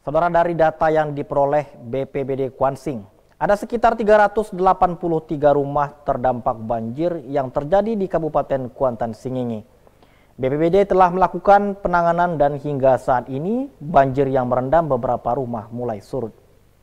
Saudara, dari data yang diperoleh BPBD Kuansing, ada sekitar 383 rumah terdampak banjir yang terjadi di Kabupaten Kuantan Singingi. BPBD telah melakukan penanganan dan hingga saat ini banjir yang merendam beberapa rumah mulai surut.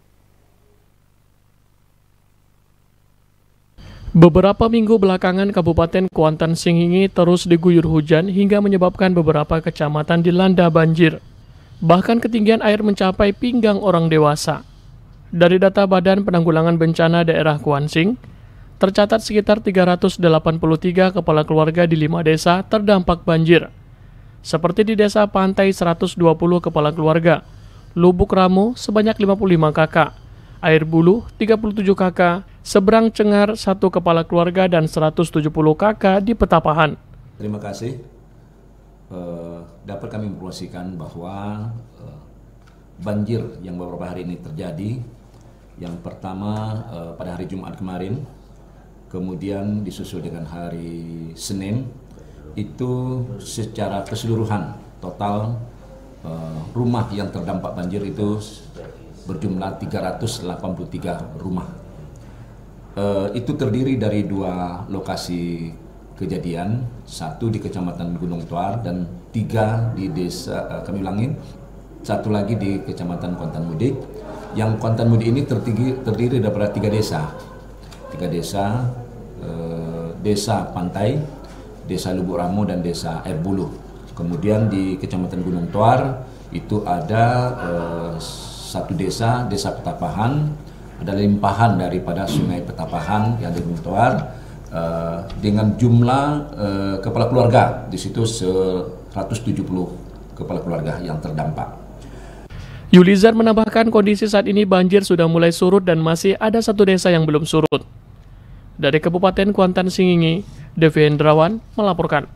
Beberapa minggu belakangan Kabupaten Kuantan Singingi terus diguyur hujan hingga menyebabkan beberapa kecamatan dilanda banjir. Bahkan ketinggian air mencapai pinggang orang dewasa. Dari data Badan Penanggulangan Bencana Daerah Kuansing, tercatat sekitar 383 kepala keluarga di 5 desa terdampak banjir. Seperti di Desa Pantai 120 kepala keluarga, Lubuk Ramu sebanyak 55 kakak, Air Bulu 37 kakak, Seberang Cengar 1 kepala keluarga dan 170 kakak di Petapahan. Terima kasih. Dapat kami informasikan bahwa banjir yang beberapa hari ini terjadi, yang pertama pada hari Jumat kemarin, kemudian disusul dengan hari Senin, itu secara keseluruhan total rumah yang terdampak banjir itu berjumlah 383 rumah. Itu terdiri dari 2 lokasi kejadian, 1 di Kecamatan Gunung Tuar dan 3 di desa kami ulangi, 1 lagi di Kecamatan Kuantan Mudik. Yang Kuantan Mudik ini terdiri daripada 3 desa. 3 desa, Desa Pantai, Desa Lubuk Ramu dan Desa Air Bulu. Kemudian di Kecamatan Gunung Tuar itu ada 1 desa, Desa Petapahan, ada limpahan daripada Sungai Petapahan yang di Gunung Tuar. Dengan jumlah kepala keluarga di situ 170 kepala keluarga yang terdampak. Yulizar menambahkan kondisi saat ini banjir sudah mulai surut dan masih ada 1 desa yang belum surut. Dari Kabupaten Kuantan Singingi, Devi Hendrawan melaporkan.